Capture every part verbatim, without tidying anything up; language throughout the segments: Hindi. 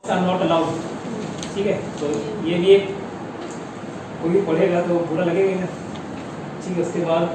Are not allowed. ठीक है, तो ये भी एक कोई भी पढ़ेगा तो बुरा लगेगा ना। ठीक है, उसके बाद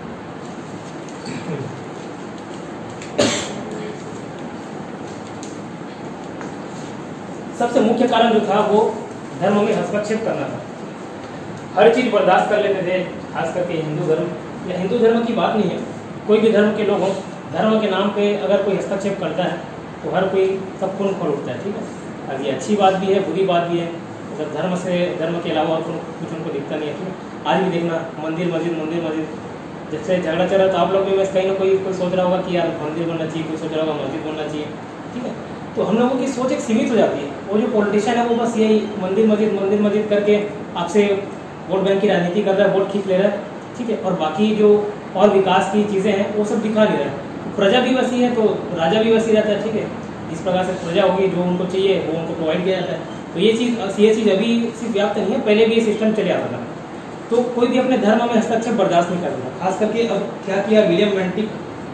सबसे मुख्य कारण जो था वो धर्म में हस्तक्षेप करना था। हर चीज़ बर्दाश्त कर लेते थे, खास करके हिंदू धर्म, या हिंदू धर्म की बात नहीं है, कोई भी धर्म के लोग हों, धर्म के नाम पे अगर कोई हस्तक्षेप करता है तो हर कोई सब खून खोल उठता है। ठीक है, अब ये अच्छी बात भी है, बुरी बात भी है। मतलब धर्म से धर्म के अलावा और कुछ उनको दिखता नहीं है। ठीक है, आज भी देखना मंदिर मस्जिद मंदिर मस्जिद जब से झगड़ा चल रहा तो आप लोग भी बस कहीं ना कोई कोई सोच रहा होगा कि यार मंदिर बनना चाहिए, कोई सोच रहा होगा मस्जिद बनना चाहिए। ठीक है, तो हम लोगों की सोच एक सीमित हो जाती है। वो जो पॉलिटिशियन है वो बस यही मंदिर मस्जिद मंदिर मस्जिद करके आपसे वोट बैंक की राजनीति कर रहा है, वोट खींच ले रहा है। ठीक है, और बाकी जो और विकास की चीज़ें हैं वो सब दिखा नहीं रहा है। प्रजा भी वैसी है तो राजा भी वैसी रहता है। ठीक है, इस प्रकार से प्रजा होगी, जो उनको चाहिए वो उनको प्रोवाइड किया जाता है। तो ये चीज़ ये चीज़ अभी सिर्फ व्याप्त नहीं है, पहले भी ये सिस्टम चले आता था। तो कोई भी अपने धर्म में हस्तक्षेप बर्दाश्त नहीं करता था। खास करके अब क्या किया William Bentinck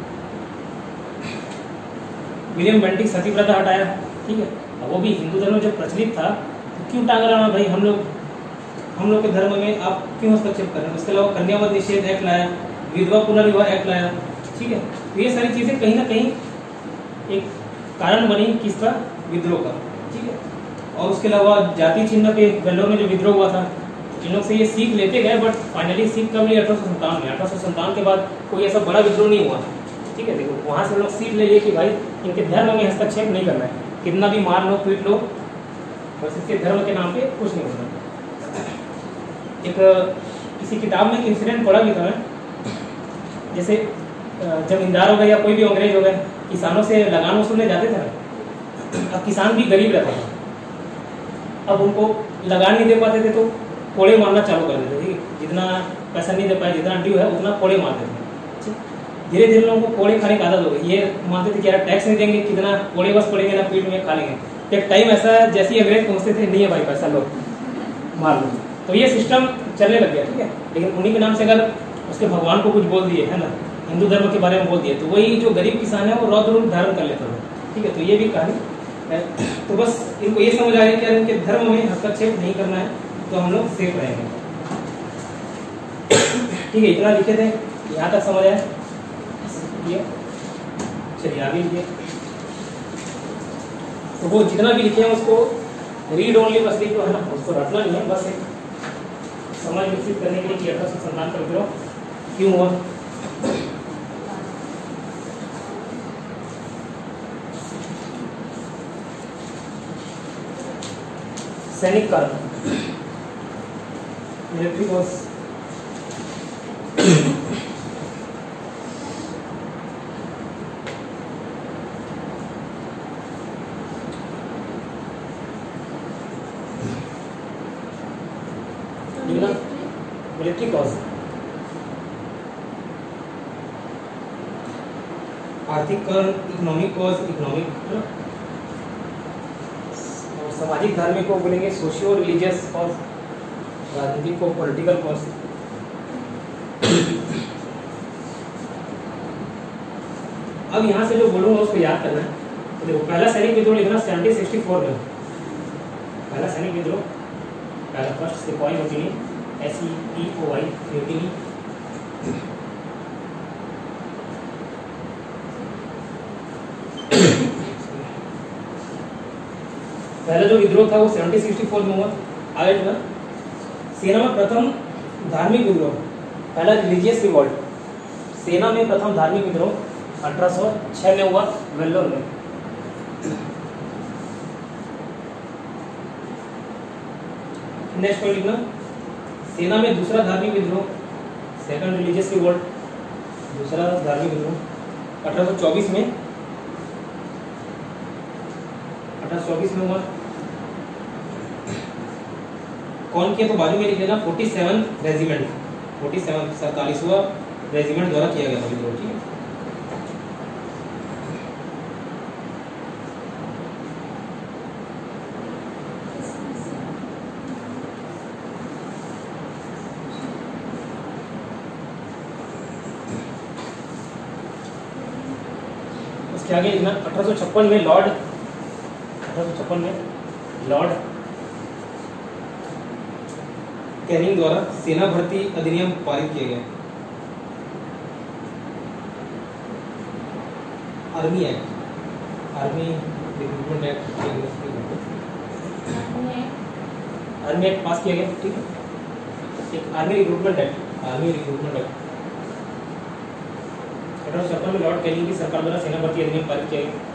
William Bentinck sati प्रथा हटाया। ठीक है, अब वो भी हिंदू धर्म में जब प्रचलित था तो क्यों टांग रहा भाई, हम लोग हम लोग के धर्म में आप क्यों हस्तक्षेप कर रहे हैं। उसके अलावा कन्यावध निषेध एक्ट लाया, विधवा पुनर्विवाह एक्ट लाया। ठीक है, तो ये सारी चीज़ें कहीं ना कहीं एक कारण बनी किसका, विद्रोह का। ठीक है, और उसके अलावा जाति चिन्ह पे वेल्लोर में जो विद्रोह हुआ था, इन लोग से ये सीख लेते गए, बट फाइनली सीख कब ली, अठारह सौ संतावन में। अठारह सौ संतावन के बाद कोई ऐसा बड़ा विद्रोह नहीं हुआ। ठीक है, देखो वहाँ से लोग सीख ले लिए कि भाई इनके धर्म में हस्तक्षेप नहीं करना है, कितना भी मार लो पीट लो, बस इसके धर्म के नाम पे कुछ नहीं होना। एक किसी किताब में एक इंसिडेंट पढ़ा भी था मैं, जैसे जमींदार हो गए या कोई भी अंग्रेज हो गए, किसानों से लगान वसूलने जाते थे ना। अब किसान भी गरीब रहता था, अब उनको लगान नहीं दे पाते थे तो कोड़े मारना चालू कर देते थे। जितना पैसा नहीं दे पाए, जितना ड्यू है उतना कोड़े मारते थे। धीरे धीरे लोगों को कोड़े खाने की आदत हो गई। ये मानते थे कि यार टैक्स नहीं देंगे, कितना कोड़े बस पड़ेंगे ना पीठ में खा लेंगे। एक टाइम ऐसा जैसे ही अंग्रेज पहुंचते थे, नहीं है भाई पैसा लो मार लो, तो ये सिस्टम चलने लग गया। ठीक है, लेकिन उन्हीं के नाम से अगर उसके भगवान को कुछ बोल दिए है ना, हिंदू धर्म के बारे में बोल दिए, तो वही जो गरीब किसान है वो रौद्र रूप धारण कर लेता था। ठीक है, तो ये भी कहानी है। तो बस इनको ये समझ आ रही है कि इनके धर्म में हस्तक्षेप नहीं करना है तो हम लोग सेफ रहेंगे। ठीक है, इतना लिखे थे, यहाँ तक समझ आया। चलिए आगे लिखिए। तो वो जितना भी लिखे हैं उसको रीड ओनली बस लिखो, है ना, उसको रटना नहीं है, बस एक समझ विकसित करने के लिए कि अठारह सौ संतावन का विद्रोह क्यों हुआ। सैनिक कारण, मिलिट्री कॉज। मिलिट्री कॉज, आर्थिक कारण, इकोनॉमिक कॉज, इकोनॉमिक, और सामाजिक धार्मिक को बोलेंगे सोशियो रिलीजियस कॉज, राजनीतिक को पॉलिटिकल कॉज। अब यहाँ से जो बोलूंगा उसको याद करना है। तो देखो पहला सैनिक विद्रोह लिखना सेवनटीन सिक्सटी फोर में, पहला सैनिक विद्रोह, पहला फर्स्ट सिपाही mutiny, S E P O I mutiny. पहला जो विद्रोह था वो सेवनटीन सिक्सटी फोर में हुआ। आगे जो है सेना में प्रथम धार्मिक विद्रोह, पहला रिलीजियस रिवॉल्ट, सेना में प्रथम धार्मिक विद्रोह अठारह सौ छह में हुआ वेल्लोर में। नेक्स्ट पॉइंट लिखना, सेना में दूसरा धार्मिक विद्रोह, सेकंड रिलीजियस रिवॉल्ट, दूसरा धार्मिक विद्रोह अठारह सौ चौबीस में अठारह सौ चौबीस में हुआ। कौन किया तो बाजू में लिख लेना, forty seven regiment, forty seven सैतालीसवां रेजिमेंट द्वारा किया गया था विद्रोह। ठीक है, उसके आगे लिखना अठारह सौ छप्पन में लॉर्ड अठारह सौ छप्पन में लॉर्ड कैनिंग द्वारा सेना भर्ती अधिनियम पारित किया गया। Army act, army recruitment act, army act pass किया गया। ठीक है, एक army recruitment act, army recruitment act अठारह सौ छप्पन में लॉर्ड कैनिंग की सरकार द्वारा सेना भर्ती अधिनियम पारित किया गया।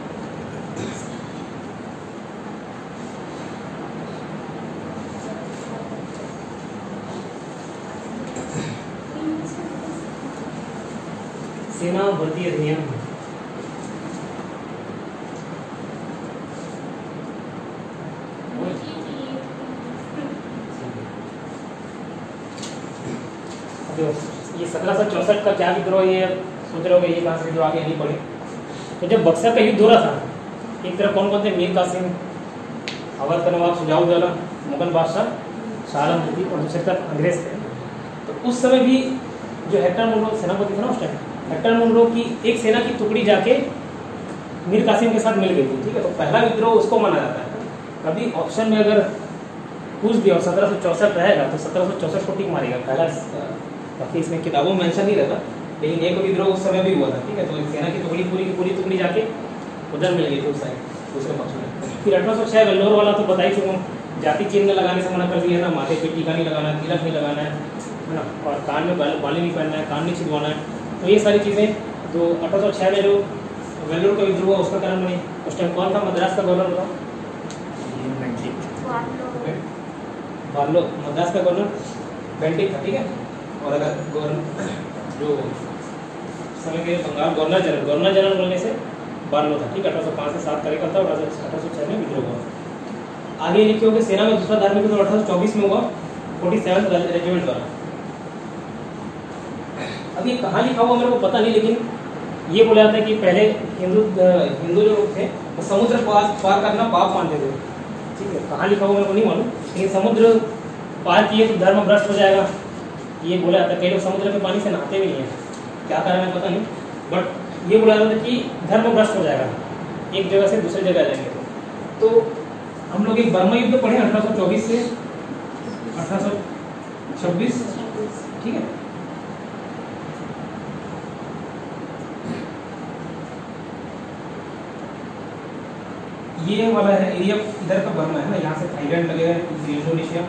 सेना भर्ती अधिनियम ये सत्रह सौ चौसठ का क्या विद्रोह, ये सोच रहे हो ये कहाँ से विद्रोह आगे नहीं पड़े। तो जब बक्सर का युद्ध हो रहा था, एक तरफ कौन कौन थे? मीर कासिम, अवध का नवाब शुजाउद्दौला, मुगल बादशाह शाह आलम और दूसरी तरफ अंग्रेज थे। तो उस समय भी जो हेक्टर मुनरो सेनापति था ना उस टाइम, हेक्टर मुनरो की एक सेना की टुकड़ी जाके मीर कासिम के साथ मिल गई थी। ठीक है, तो पहला विद्रोह उसको माना जाता है। कभी ऑप्शन में अगर पूछ दिया और सत्रह सौ चौसठ रहेगा तो सत्रह सौ चौसठ को टिक मारेगा पहला। बाकी इसमें किताबों में मेंशन नहीं रहता, लेकिन एक विद्रोह उस समय भी हुआ था। ठीक है, तो सेना की टुकड़ी पूरी की पूरी टुकड़ी जाके उधर मिल गई थी उस साइड, दूसरे पक्ष में। फिर अठारह सौ छह वेल्लोर वाला तो बता ही चुका हूँ, जाति चिन्ह लगाने से मना कर दिया ना, माथे पे टीका नहीं लगाना, तिलक नहीं लगाना है है ना, और कान में बाली नहीं पहनना है, कान नहीं छिदवाना है। तो ये सारी चीज़ें जो अठारह सौ छः में जो वेल्लोर का विद्रोह हुआ उसका कारण बनी। उस टाइम कौन था मद्रास का गवर्नर? था बार्लो, मद्रास का गवर्नर बेंटिक था। ठीक है, और अगर गवर्नर जो समय के Bengal governor general governor general बोलने से बार्लो था। ठीक है, अठारह सौ पाँच से सात तारीख का था और अठारह सौ छः में विद्रोह हुआ। आगे लिखे हो कि सेना में दूसरा धार्मिक विद्रोह अठारह सौ चौबीस में हुआ, फोर्टी सेवन रेजिमेंट द्वारा। अब ये कहाँ लिखा हुआ मेरे को पता नहीं, लेकिन ये बोला जाता है कि पहले हिंदू हिंदू जो लोग थे वो समुद्र पार पार करना पाप मानते थे। ठीक है, कहाँ लिखा हुआ मेरे को नहीं मालूम, लेकिन समुद्र पार किए तो धर्म भ्रष्ट हो जाएगा, ये बोला जाता है। कई लोग समुद्र के पानी से नहाते भी नहीं है, क्या कारण है पता नहीं, बट ये बोला जाता है कि धर्म भ्रष्ट हो जाएगा, एक जगह से दूसरी जगह जाएंगे। तो हम लोग एक बर्मा युद्ध पढ़े अठारह सौ चौबीस से अठारह सौ छब्बीस। ठीक है, ये वाला है एरिया, इधर का बर्मा है ना, यहाँ से थाईलैंड लगेगा, इंडोनेशिया।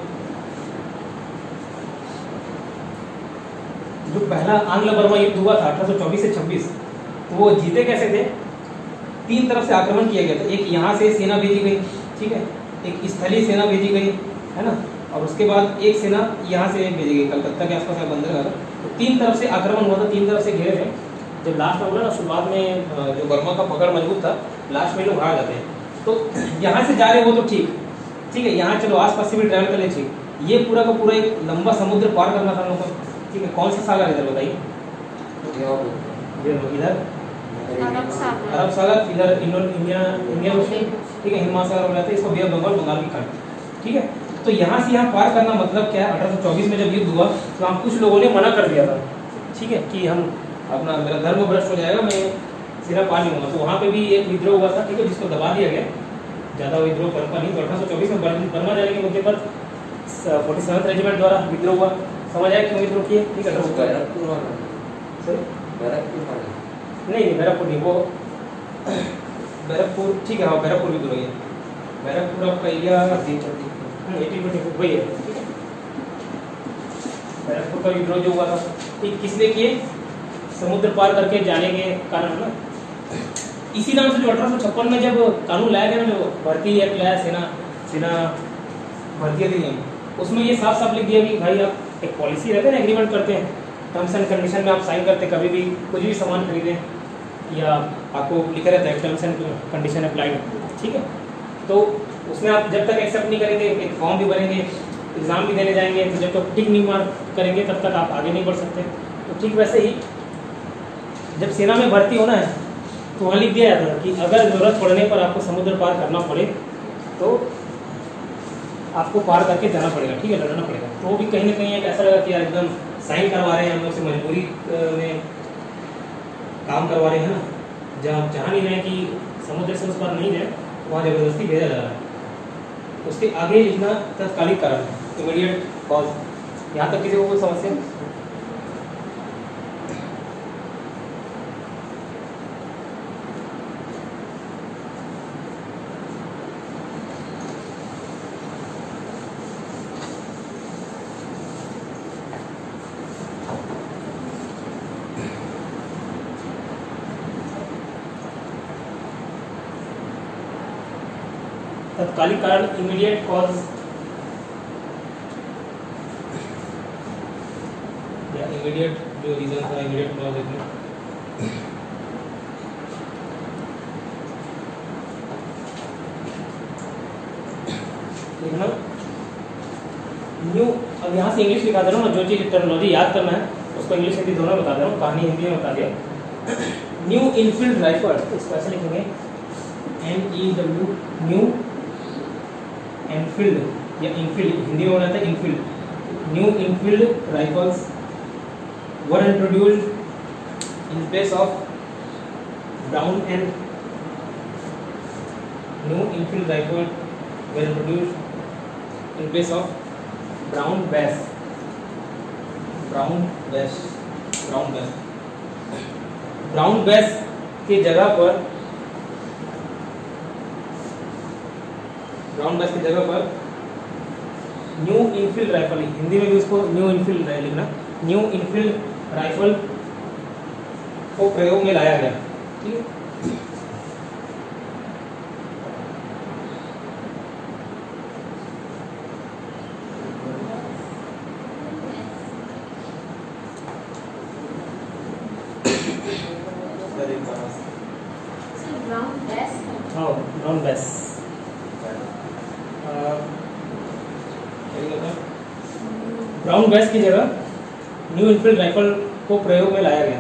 जो पहला आंग्ल बर्मा युद्ध हुआ था अठारह सौ चौबीस से छब्बीस, तो वो जीते कैसे थे? तीन तरफ से आक्रमण किया गया था। एक यहाँ से सेना भेजी गई, ठीक है, एक स्थलीय सेना भेजी गई, है ना, और उसके बाद एक सेना यहाँ से भेजी गई कलकत्ता के आसपास बंदरगाह। तो तीन तरफ से आक्रमण हुआ था, तीन तरफ से घेरे थे। जब लास्ट में बोला ना, शुरुआत में जो बर्मा का पकड़ मजबूत था, लास्ट में लोग हार जाते हैं। तो यहाँ से जा रहे हो तो ठीक ठीक है, यहाँ चलो आस पास से भी ट्रैवल कर ले ठीक। ये पूरा का पूरा एक लंबा समुद्र पार करना था लोगों को। ठीक है, कौन सा सागर इधर बताइए? इधर अरब सागर, इधर इंडिया इंडियन ओशन, ठीक है, हिंद महासागर हो जाता है, इसको बे ऑफ बंगाल, बंगाल की खाड़ी। ठीक है, तो यहाँ से यहाँ पार करना मतलब क्या है? अठारह सौ चौबीस में जब युद्ध हुआ तो हम कुछ लोगों ने मना कर दिया था, ठीक है, कि हम अपना मेरा धर्म भ्रष्ट हो जाएगा, मैं सिरा पा नहीं होगा। तो वहाँ पे भी एक विद्रोह हुआ था, ठीक है, जिसको दबा दिया गया, ज़्यादा विद्रोह कर पा नहीं। तो अठारह सौ चौबीस में बर्मा जाने के मुद्दे पर फोर्टी सेवन रेजिमेंट द्वारा विद्रोह हुआ। समझ आया क्यों विद्रोह किए? ठीक है, नहीं नहीं बैरकपुर नहीं, वो बैरकपुर, ठीक है, हाँ बैरकपुर विद्रोह है। बैरकपुर आपका एरिया एटीन फोर्टी फोर वही है। ठीक है, बैरकपुर का विद्रोह जो हुआ था, ठीक, किस लिए किए? समुद्र पार करके जाने के कारण ना। इसी नाम से जो अठारह सौ छप्पन में जब कानून लाया गया ना, जो भर्ती एक्ट लाया, सेना सेना भर्ती अधिनियम, उसमें ये साफ साफ लिख दिया कि भाई आप एक पॉलिसी रहते हैं ना, एग्रीमेंट करते हैं, टर्म्स एंड कंडीशन में आप साइन करते हैं, कभी भी कुछ भी सामान खरीदें या आपको लिखा रहता है टर्म्स एंड कंडीशन अप्लाइड। ठीक है, तो उसमें आप जब तक एक्सेप्ट नहीं करेंगे, एक फॉर्म भी भरेंगे, एग्जाम भी देने जाएंगे, तो जब तक टिक नहीं मार करेंगे तब तक आप आगे नहीं बढ़ सकते। तो ठीक वैसे ही जब सेना में भर्ती होना है तो वहाँ लिख दिया जाता है कि अगर जरूरत पड़ने पर आपको समुद्र पार करना पड़े तो आपको पार करके जाना पड़ेगा, ठीक है, लड़ना पड़ेगा। तो वो भी कहीं ना कहीं एक ऐसा लगा कि यार एकदम साइन करवा रहे हैं हम लोग से, मजबूरी में काम करवा रहे हैं ना, जहाँ जहाँ नहीं रहे कि समुद्र से उस पार नहीं जाए, वहाँ जबरदस्ती भेजा जा रहा है। उसके आगे लिखना तत्कालिक कारण, इमीडिएट कॉज। यहाँ तक किसी को कोई समस्या? तत्कालिक कारण, इमीडिएट कॉज या इमीडिएट जो रीजन था, इमीडिएट कॉज इसमें लिखना न्यू। अब यहाँ से इंग्लिश लिखा दे रहा हूँ ना, जो चीज़ टर्मिनोलॉजी याद करना है उसको इंग्लिश हिंदी दोनों बता दे रहा हूँ, कहानी हिंदी में बता दिया। न्यू इनफील्ड राइफल, इसको ऐसे लिखेंगे N E W, new Enfield या इनफील्ड, हिंदी में होना था Enfield. New Enfield rifles were introduced in place of Brown and new Enfield rifle were introduced in place of Brown Bess, Brown Bess, Brown Bess. Brown Bess की जगह पर, ब्राउन बेस की जगह पर न्यू इनफील्ड राइफल, हिंदी में भी उसको न्यू इनफील्ड लिखना, न्यू इनफील्ड राइफल को प्रयोग में लाया गया। ठीक है, हाँ ब्राउन बेस। ब्राउन बेस की जगह न्यू इनफील्ड राइफल को प्रयोग में लाया गया।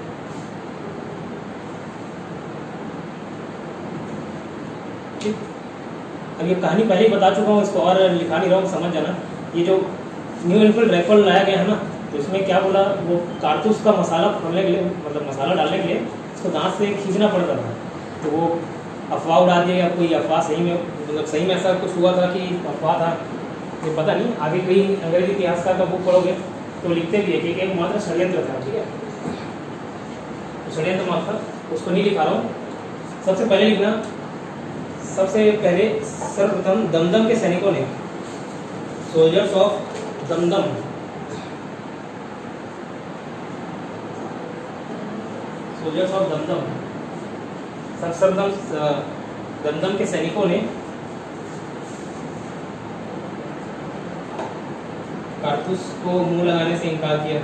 ठीक, अब ये कहानी पहले ही बता चुका हूँ, इसको और लिखा नहीं रहा हूँ, समझ जाना। ये जो न्यू इनफील्ड राइफल लाया गया है ना, तो इसमें क्या बोला, वो कारतूस का मसाला खोलने के लिए, मतलब मसाला डालने के लिए इसको दांत से खींचना पड़ता था। तो वो अफवाह उड़ा दिया, या कोई अफवाह सही में, मतलब सही में ऐसा कुछ हुआ था कि अफवाह था, ये पता नहीं। आगे कई अंग्रेजी इतिहासकार का बुक पढ़ोगे तो लिखते भी है कि एक मात्र षड्यंत्र था। ठीक है, तो षड्यंत्र मात्र उसको नहीं लिखा रहा हूँ। सबसे पहले लिखना, सबसे पहले सर्वप्रथम दमदम के सैनिकों ने, soldiers of Dumdum, soldiers of Dumdum, सर्वप्रथम दमदम के सैनिकों ने कारतूस को मुंह लगाने से इनकार किया।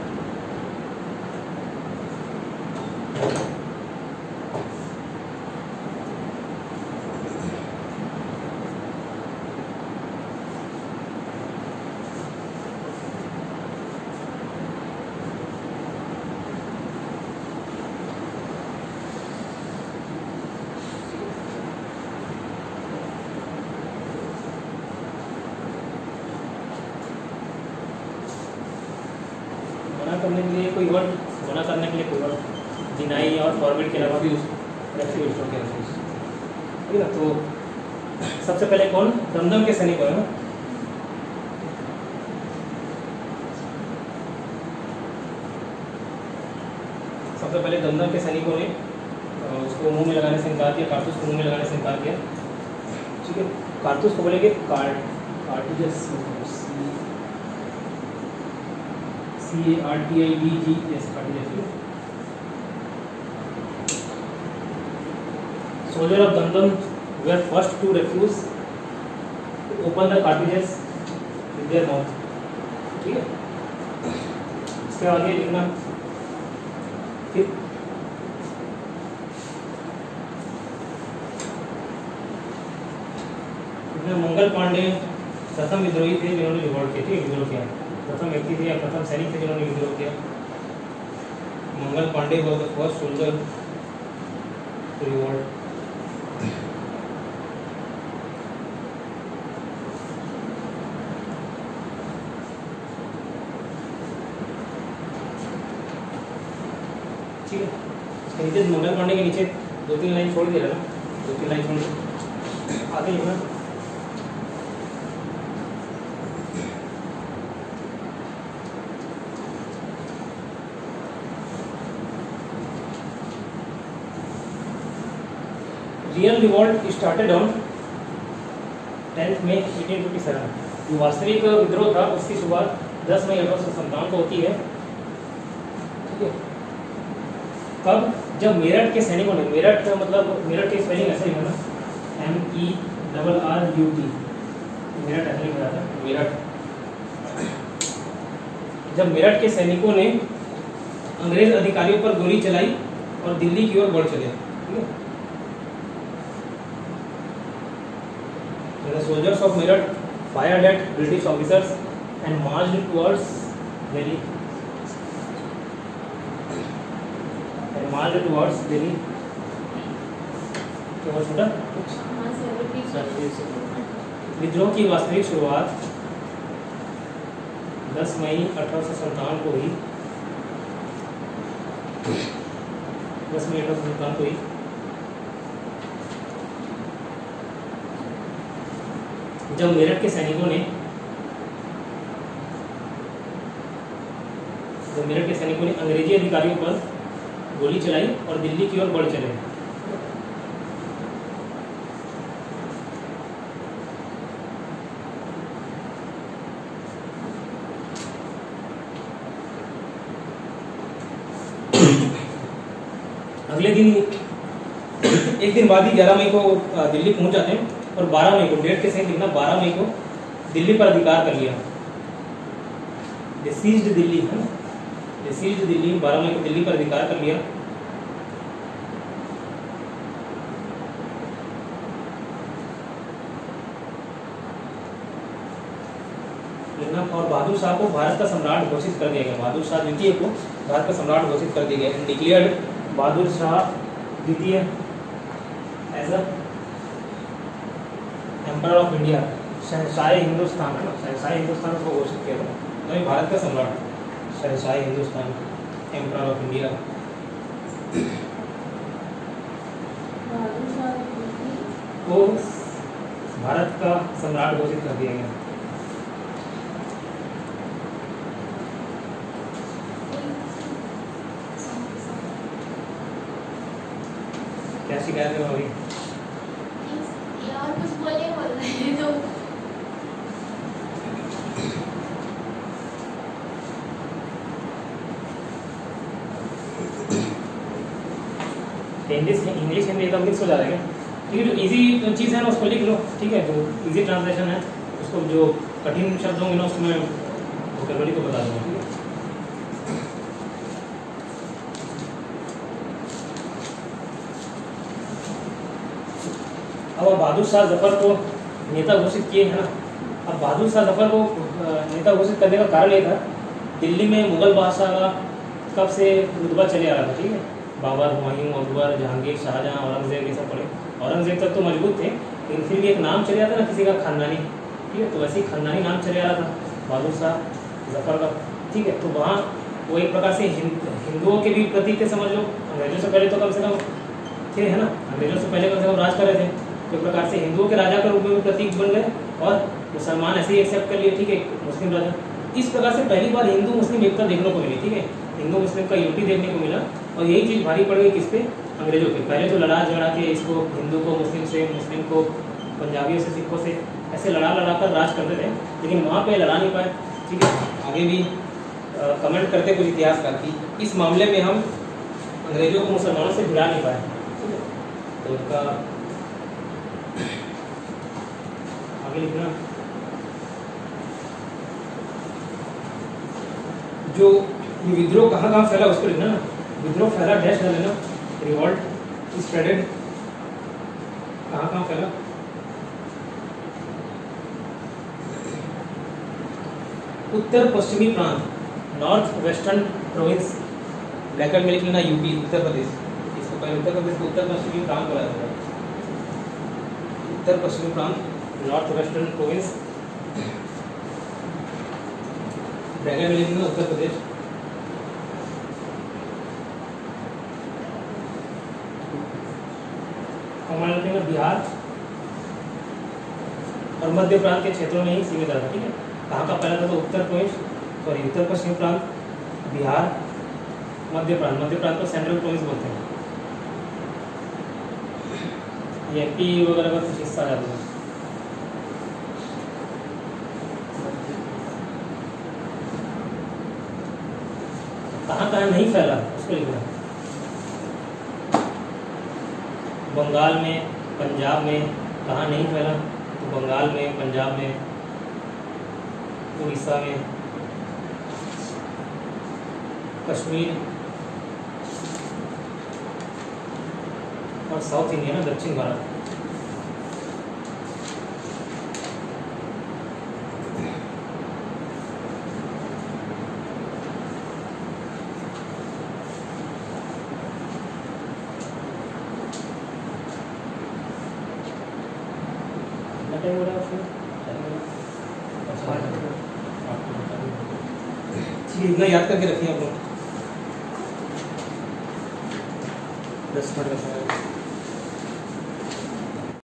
करने के लिए कोई वर्ड, मना करने के लिए कोई वर्ड, डिनाई और फॉरवर्ड के अलावा भी रेफ्यूज के रेफ्यूज। ठीक है ना, तो सबसे पहले कौन, दमदम के सैनिक है ना, सबसे पहले दमदम के सैनिकों ने उसको मुंह में लगाने से इनकार किया, कारतूस को मुंह में लगाने से इनकार किया। ठीक है, कारतूस को बोलेंगे card, cartridges, C A R T I D G E, कार्टिजेस। Soldiers of Damdam were first to refuse to open the cartridges with their mouth. ठीक है, इसके आगे लिखना फिर मंगल पांडे प्रथम विद्रोही थे जिन्होंने रिवॉल्ट किया। ठीक है, विद्रोह किया, प्रथम व्यक्ति थे या प्रथम सैनिक थे जिन्होंने विद्रोह किया। Mangal Pandey was the first soldier to revolt. ठीक है, इसके नीचे मंगल पांडे के नीचे दो तीन लाइन छोड़ दिया ना, दो तीन लाइन छोड़ आगे लिखना real revolt started on tenth May eighteen fifty seven. जो वास्तविक विद्रोह था उसकी शुरुआत दस मई अठारह सौ सत्तावन को होती है, ठीक है। कब? जब मेरठ के सैनिकों ने, मेरठ मतलब मेरठ की स्पेलिंग ऐसे ही है ना, M E double R U T, Meerut ऐसे लिखा था, मेरठ। जब मेरठ के सैनिकों ने अंग्रेज अधिकारियों पर गोली चलाई और दिल्ली की ओर बढ़ चले, ठीक है। The soldiers of Meerut fired at British officers and marched towards Delhi. And marched towards Delhi. क्या हुआ छोटा? विद्रोह की वास्तविक शुरुआत दस मई अठारह सौ सत्तावन को हुई। दस मई अठारह सौ सत्तावन को हुई। जब मेरठ के सैनिकों ने जब मेरठ के सैनिकों ने अंग्रेजी अधिकारियों पर गोली चलाई और दिल्ली की ओर बढ़ चले। अगले दिन, एक दिन बाद ही ग्यारह मई को दिल्ली पहुंच जाते हैं और बारह मई को, डेट के सही लिखना, बारह मई को दिल्ली पर अधिकार कर लिया। सीज्ड दिल्ली है ना, सीज्ड दिल्ली, बारह मई को दिल्ली पर अधिकार कर लिया। और बहादुर शाह को भारत का सम्राट घोषित कर दिया गया। बहादुर शाह द्वितीय को भारत का सम्राट घोषित कर दिया गया। डिक्लेयर्ड बहादुर शाह द्वितीय as a emperor of India, शहंशाह हिंदुस्तान है ना, शहंशाह हिंदुस्तान को घोषित किया था, नहीं भारत का सम्राट, शहंशाह हिंदुस्तान, एम्परर ऑफ इंडिया। को भारत का सम्राट घोषित कर दिया गया। क्या शिकायत है अभी? यार कुछ बोले बोल रहे हैं तो इंग्लिश इंग्लिश हिंदी एकदम मिक्स हो जा रहा है। ठीक है, जो इजी चीज़ है ना उसको लिख लो, ठीक है। जो इजी ट्रांसलेशन है उसको, जो कठिन शब्द होंगे ना उसमें वोकैबुलरी को बता दूंगा, ठीक है। अब बहादुर शाह जफर को नेता घोषित किए हैं ना। अब बहादुर शाह जफर को नेता घोषित करने का कारण ये था, दिल्ली में मुगल बादशाह का कब से रुतबा चले आ रहा था, ठीक है। बाबर, हुमायूं, अकबर, जहांगीर, शाहजहां, औरंगजेब, ये सब पड़े। औरंगजेब तक तो मजबूत थे, लेकिन फिर भी एक नाम चले आता ना किसी का खानदानी, ठीक है। तो वैसे ही खानदानी नाम चले आ रहा था बहादुर शाह जफर का, ठीक है। तो वहाँ वो एक प्रकार से हिंदुओं के भी प्रतीक थे, समझ लो। अंग्रेजों से पहले तो कम से कम थे, है ना, अंग्रेजों से पहले कम से कम राज कर रहे थे। तो एक प्रकार से हिंदुओं के राजा के रूप में भी प्रतीक बन गए और मुसलमान ऐसे ही एक्सेप्ट कर लिए, ठीक है, मुस्लिम राजा। इस प्रकार से पहली बार हिंदू मुस्लिम एकता देखने को मिली, ठीक है। हिंदू मुस्लिम का यूनिटी देखने को मिला और यही चीज़ भारी पड़ गई किस पे? अंग्रेजों पे। पहले तो लड़ा झगड़ा के इसको, हिंदू को मुस्लिम से, मुस्लिम को पंजाबियों से, सिखों से, ऐसे लड़ा लड़ा कर राज करते थे, लेकिन वहाँ पे लड़ा नहीं पाए, ठीक है। आगे भी आ, कमेंट करते कुछ इतिहासकार की इस मामले में हम अंग्रेजों को मुसलमानों से भिड़ा नहीं पाए, ठीक है। तो उनका आगे लिखना, जो ये विद्रोह कहाँ कहाँ फैला उसको लिखना ना। विद्रोह फैला डैश डाल लेना, रिवॉल्ट स्प्रेडेड कहाँ कहाँ फैला। उत्तर पश्चिमी प्रांत, नॉर्थ वेस्टर्न प्रोविंस, ब्रैकेट में लिख लेना यूपी, उत्तर प्रदेश। इसको पहले उत्तर प्रदेश को उत्तर पश्चिमी प्रांत बोला जाता है। उत्तर पश्चिमी प्रांत, नॉर्थ वेस्टर्न प्रोविंस, ब्रैकेट में लिख लेना उत्तर प्रदेश। हमारे बिहार और मध्य प्रांत के क्षेत्रों में ही सीमित था, ठीक है। कहाँ का पहला था? तो उत्तर प्रदेश, सॉरी उत्तर पश्चिम प्रांत, बिहार, मध्य प्रांत। मध्य प्रांत को सेंट्रल प्रोविंस बोलते हैं। ये पी वगैरह का कुछ हिस्सा जाता है। कहाँ कहाँ नहीं फैला उसको लिखना। बंगाल में, पंजाब में कहाँ नहीं फैला, तो बंगाल में, पंजाब में, उड़ीसा में, कश्मीर और साउथ इंडिया ना, दक्षिण भारत। टाइम हो रहा है उसमें? ठीक है, इतना याद करके रखिए आप लोग। दस मिनट का समय।